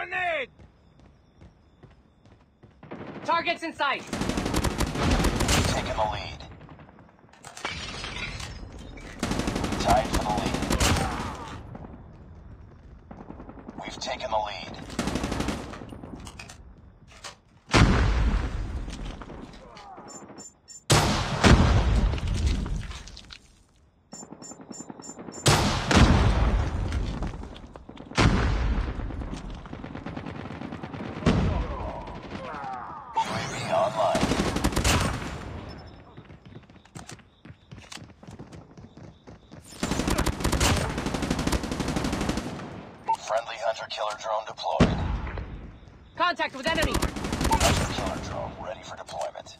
Grenade! Targets in sight. Taking the lead. Tied for the lead. We've taken the lead. UAV online. Friendly hunter-killer drone deployed. Contact with enemy. Hunter-killer drone ready for deployment.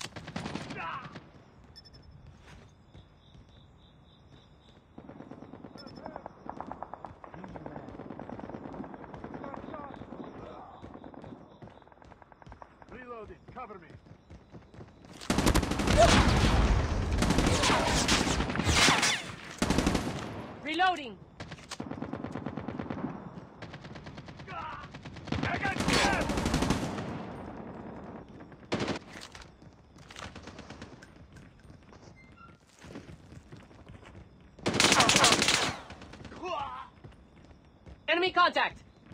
Reloading. Cover me. Reloading. I got gas! Enemy contact.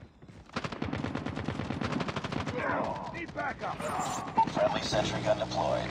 Need backup. Friendly sentry gun deployed.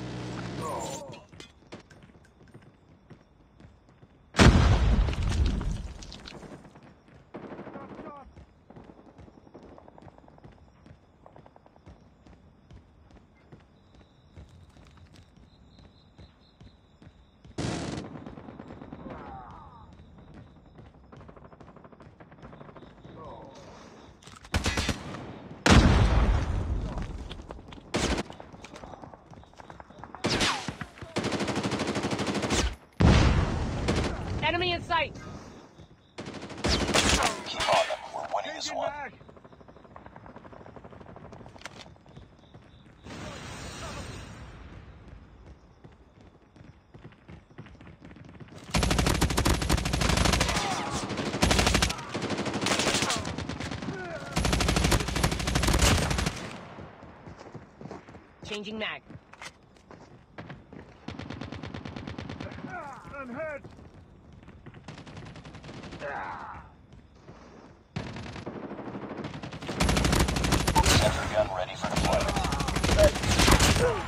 Enemy in sight. Keep on them. We're winning this Changing one. mag. Changing mag. I'm hurt. Sentry gun ready for deployment.